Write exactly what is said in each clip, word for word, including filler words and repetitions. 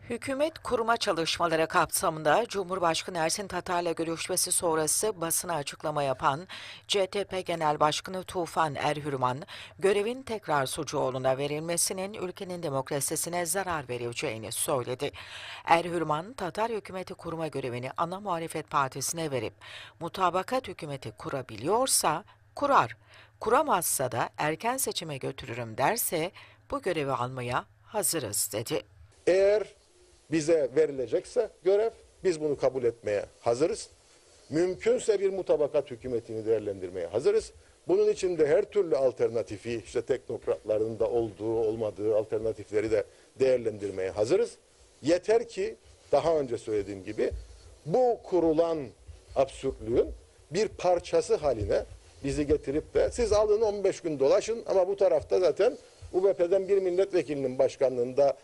Hükümet kurma çalışmaları kapsamında Cumhurbaşkanı Ersin Tatar'la görüşmesi sonrası basına açıklama yapan C T P Genel Başkanı Tufan Erhürman, görevin tekrar Sucuoğlu'na verilmesinin ülkenin demokrasisine zarar vereceğini söyledi. Erhürman, Tatar hükümeti kurma görevini ana muhalefet partisine verip mutabakat hükümeti kurabiliyorsa kurar, kuramazsa da erken seçime götürürüm derse bu görevi almaya hazırız dedi. Eğer bize verilecekse görev, biz bunu kabul etmeye hazırız. Mümkünse bir mutabakat hükümetini değerlendirmeye hazırız. Bunun için de her türlü alternatifi, işte teknokratların da olduğu, olmadığı alternatifleri de değerlendirmeye hazırız. Yeter ki daha önce söylediğim gibi bu kurulan absürtlüğün bir parçası haline bizi getirip de siz alın on beş gün dolaşın ama bu tarafta zaten U B P'den bir milletvekilinin başkanlığında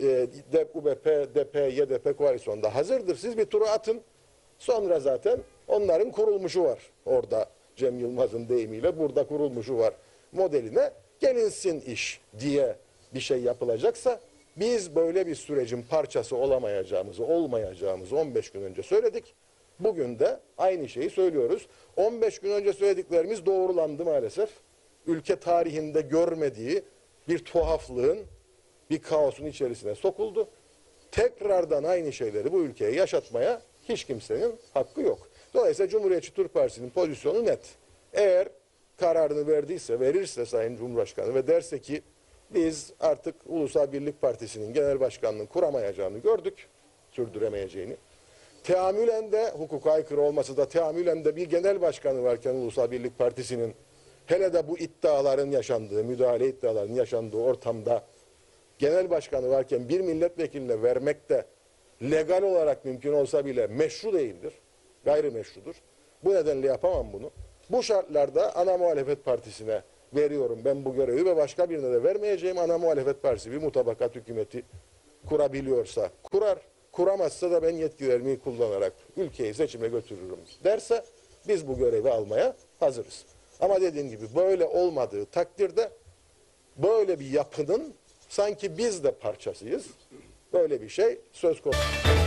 e, U B P, D P, Y D P koalisyonda hazırdır. Siz bir turu atın. Sonra zaten onların kurulmuşu var. Orada Cem Yılmaz'ın deyimiyle burada kurulmuşu var modeline gelinsin iş diye bir şey yapılacaksa biz böyle bir sürecin parçası olamayacağımızı, olmayacağımızı on beş gün önce söyledik. Bugün de aynı şeyi söylüyoruz. on beş gün önce söylediklerimiz doğrulandı maalesef. Ülke tarihinde görmediği bir tuhaflığın, bir kaosun içerisine sokuldu. Tekrardan aynı şeyleri bu ülkeye yaşatmaya hiç kimsenin hakkı yok. Dolayısıyla Cumhuriyetçi Türk Partisi'nin pozisyonu net. Eğer kararını verdiyse, verirse Sayın Cumhurbaşkanı ve derse ki biz artık Ulusal Birlik Partisi'nin genel başkanlığını kuramayacağını gördük, sürdüremeyeceğini. Teamülen de hukuka aykırı olması da teamülen de bir genel başkanı varken Ulusal Birlik Partisi'nin hele de bu iddiaların yaşandığı, müdahale iddialarının yaşandığı ortamda genel başkanı varken bir milletvekiline vermek de legal olarak mümkün olsa bile meşru değildir. Gayrimeşrudur. Bu nedenle yapamam bunu. Bu şartlarda ana muhalefet partisine veriyorum ben bu görevi ve başka birine de vermeyeceğim. Ana muhalefet partisi bir mutabakat hükümeti kurabiliyorsa kurar. Kuramazsa da ben yetkilerimi kullanarak ülkeyi seçime götürürüm derse biz bu görevi almaya hazırız. Ama dediğim gibi böyle olmadığı takdirde böyle bir yapının sanki biz de parçasıyız. Böyle bir şey söz konusu.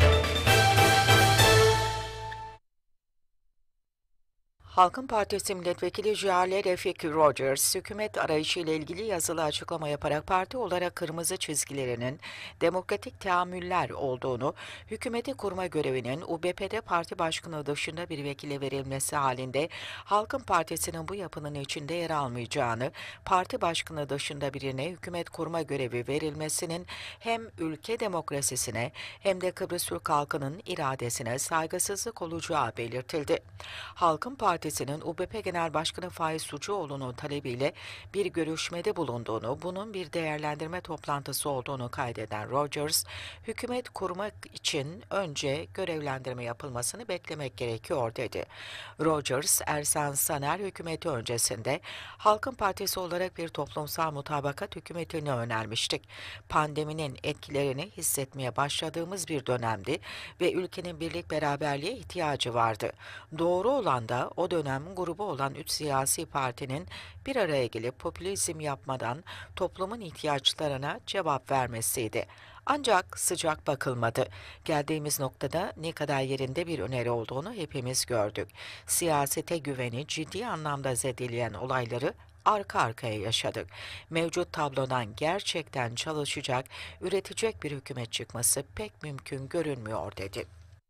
Halkın Partisi Milletvekili Jale Refik Rogers, hükümet arayışı ile ilgili yazılı açıklama yaparak parti olarak kırmızı çizgilerinin demokratik teamüller olduğunu, hükümeti kurma görevinin U B P'de parti başkanı dışında bir vekile verilmesi halinde Halkın Partisi'nin bu yapının içinde yer almayacağını, parti başkanı dışında birine hükümet kurma görevi verilmesinin hem ülke demokrasisine hem de Kıbrıs Türk halkının iradesine saygısızlık olacağı belirtildi. Halkın Partisi Partisi'nin U B P Genel Başkanı Faiz Sucuoğlu'nun talebiyle bir görüşmede bulunduğunu, bunun bir değerlendirme toplantısı olduğunu kaydeden Rogers, hükümet kurmak için önce görevlendirme yapılmasını beklemek gerekiyor dedi. Rogers, Ersan Saner hükümeti öncesinde Halkın Partisi olarak bir toplumsal mutabakat hükümetini önermiştik. Pandeminin etkilerini hissetmeye başladığımız bir dönemdi ve ülkenin birlik beraberliğe ihtiyacı vardı. Doğru olan da o dönem grubu olan üç siyasi partinin bir araya gelip popülizm yapmadan toplumun ihtiyaçlarına cevap vermesiydi. Ancak sıcak bakılmadı. Geldiğimiz noktada ne kadar yerinde bir öneri olduğunu hepimiz gördük. Siyasete güveni ciddi anlamda zedeleyen olayları arka arkaya yaşadık. Mevcut tablodan gerçekten çalışacak, üretecek bir hükümet çıkması pek mümkün görünmüyor dedi.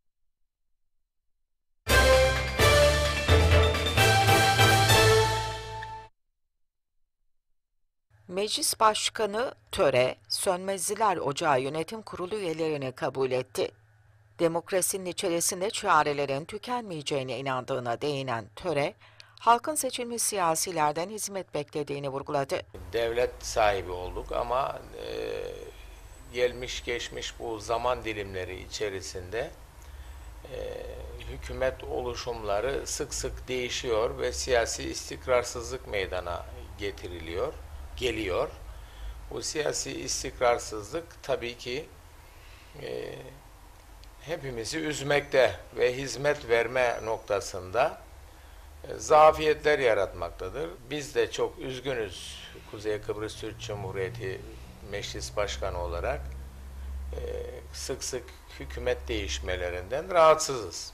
Meclis Başkanı Töre, Sönmezliler Ocağı Yönetim Kurulu üyelerini kabul etti. Demokrasinin içerisinde çarelerin tükenmeyeceğine inandığına değinen Töre, halkın seçilmiş siyasilerden hizmet beklediğini vurguladı. Devlet sahibi olduk ama e, gelmiş geçmiş bu zaman dilimleri içerisinde e, hükümet oluşumları sık sık değişiyor ve siyasi istikrarsızlık meydana getiriliyor, geliyor. Bu siyasi istikrarsızlık tabii ki e, hepimizi üzmekte ve hizmet verme noktasında e, zafiyetler yaratmaktadır. Biz de çok üzgünüz Kuzey Kıbrıs Türk Cumhuriyeti Meclis Başkanı olarak. e, sık sık hükümet değişmelerinden rahatsızız.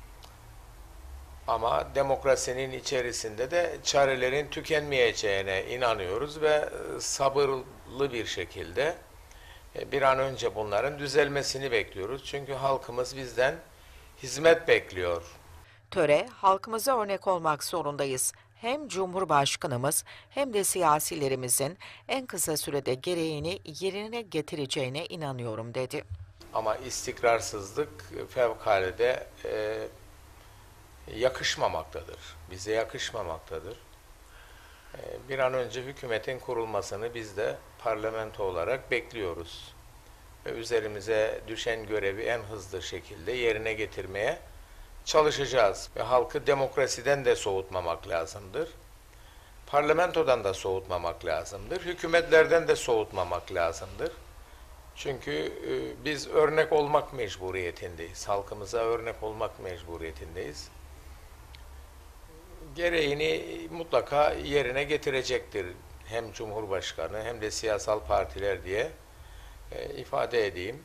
Ama demokrasinin içerisinde de çarelerin tükenmeyeceğine inanıyoruz ve sabırlı bir şekilde bir an önce bunların düzelmesini bekliyoruz. Çünkü halkımız bizden hizmet bekliyor. Töre, halkımıza örnek olmak zorundayız. Hem Cumhurbaşkanımız hem de siyasilerimizin en kısa sürede gereğini yerine getireceğine inanıyorum dedi. Ama istikrarsızlık fevkalade e, yakışmamaktadır. Bize yakışmamaktadır. E, bir an önce hükümetin kurulmasını biz de parlamento olarak bekliyoruz. Ve üzerimize düşen görevi en hızlı şekilde yerine getirmeye çalışacağız. Ve halkı demokrasiden de soğutmamak lazımdır. Parlamentodan da soğutmamak lazımdır. Hükümetlerden de soğutmamak lazımdır. Çünkü e, biz örnek olmak mecburiyetindeyiz. Halkımıza örnek olmak mecburiyetindeyiz. Gereğini mutlaka yerine getirecektir hem Cumhurbaşkanı hem de siyasal partiler diye e, ifade edeyim.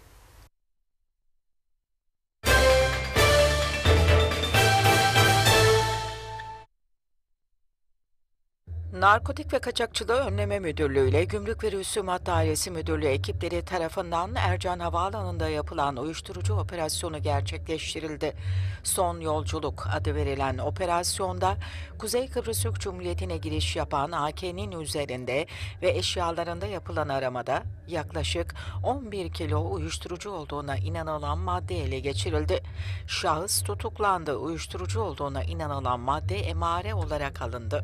Narkotik ve Kaçakçılığı Önleme Müdürlüğü ile Gümrük ve Rüsumat Dairesi Müdürlüğü ekipleri tarafından Ercan Havaalanı'nda yapılan uyuşturucu operasyonu gerçekleştirildi. Son Yolculuk adı verilen operasyonda Kuzey Kıbrıs Türk Cumhuriyeti'ne giriş yapan A K'nin üzerinde ve eşyalarında yapılan aramada yaklaşık on bir kilo uyuşturucu olduğuna inanılan madde ele geçirildi. Şahıs tutuklandı. Uyuşturucu olduğuna inanılan madde emare olarak alındı.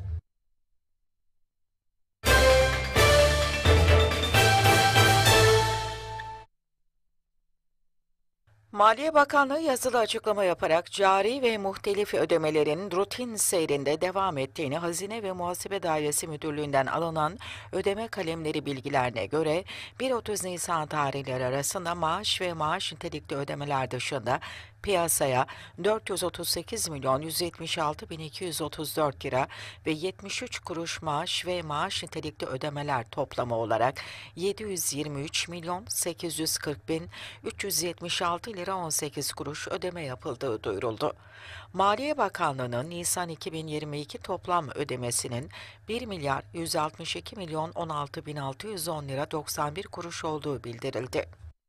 Maliye Bakanlığı yazılı açıklama yaparak cari ve muhtelif ödemelerin rutin seyrinde devam ettiğini, Hazine ve Muhasebe Dairesi Müdürlüğü'nden alınan ödeme kalemleri bilgilerine göre bir otuz Nisan tarihleri arasında maaş ve maaş nitelikli ödemeler dışında piyasaya dört yüz otuz sekiz milyon yüz yetmiş altı bin iki yüz otuz dört lira ve yetmiş üç kuruş maaş ve maaş nitelikli ödemeler toplamı olarak yedi yüz yirmi üç milyon sekiz yüz kırk bin üç yüz yetmiş altı lira on sekiz kuruş ödeme yapıldığı duyuruldu. Maliye Bakanlığı'nın Nisan iki bin yirmi iki toplam ödemesinin bir milyar yüz altmış iki milyon on altı bin altı yüz on lira doksan bir kuruş olduğu bildirildi.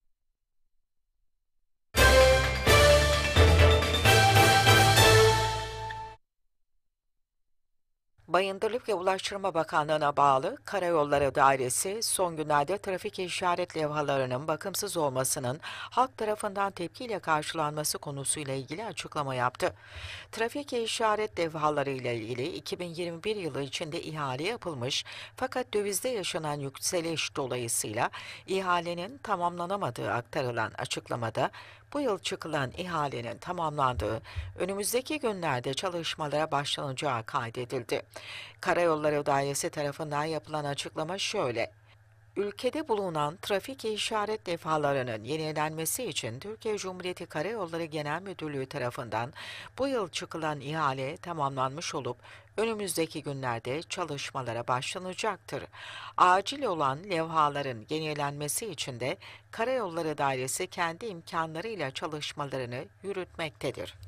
Bayındırlık ve Ulaştırma Bakanlığı'na bağlı Karayolları Dairesi son günlerde trafik işaret levhalarının bakımsız olmasının halk tarafından tepkiyle karşılanması konusuyla ilgili açıklama yaptı. Trafik işaret levhaları ile ilgili iki bin yirmi bir yılı içinde ihale yapılmış fakat dövizde yaşanan yükseliş dolayısıyla ihalenin tamamlanamadığı aktarılan açıklamada bu yıl çıkılan ihalenin tamamlandığı, önümüzdeki günlerde çalışmalara başlanacağı kaydedildi. Karayolları Dairesi tarafından yapılan açıklama şöyle: Ülkede bulunan trafik işaret levhalarının yenilenmesi için Türkiye Cumhuriyeti Karayolları Genel Müdürlüğü tarafından bu yıl çıkılan ihale tamamlanmış olup önümüzdeki günlerde çalışmalara başlanacaktır. Acil olan levhaların yenilenmesi için de Karayolları Dairesi kendi imkanlarıyla çalışmalarını yürütmektedir.